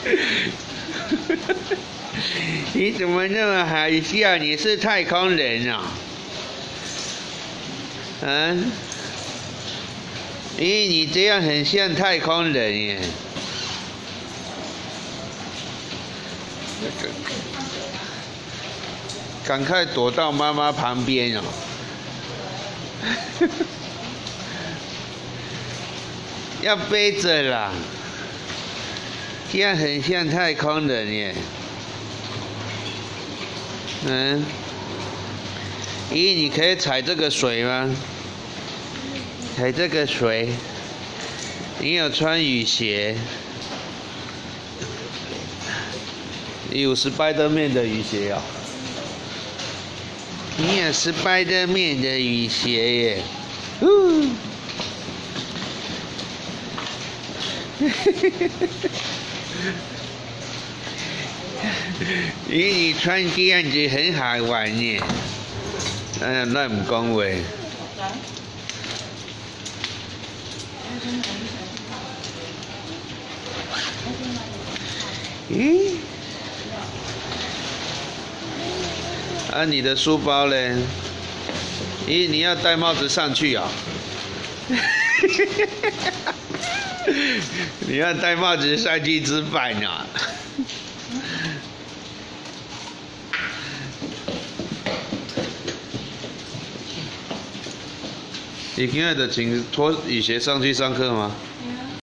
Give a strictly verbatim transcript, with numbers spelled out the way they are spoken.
你怎么那么海笑？你是太空人啊？嗯？咦，你这样很像太空人耶！赶快躲到妈妈旁边哦！要背着啦，这样很像太空人耶。嗯，咦，你可以踩这个水吗？踩这个水。你有穿雨鞋？你有Spiderman的雨鞋啊、哦？你有Spiderman的雨鞋耶！呜！咦，你穿这样子很好玩耶！哎呀，乱唔讲话。咦？啊，你的书包嘞？咦，你要戴帽子上去啊、哦？你要戴帽子上去吃饭啊？你今天的请脱雨鞋上去上课吗？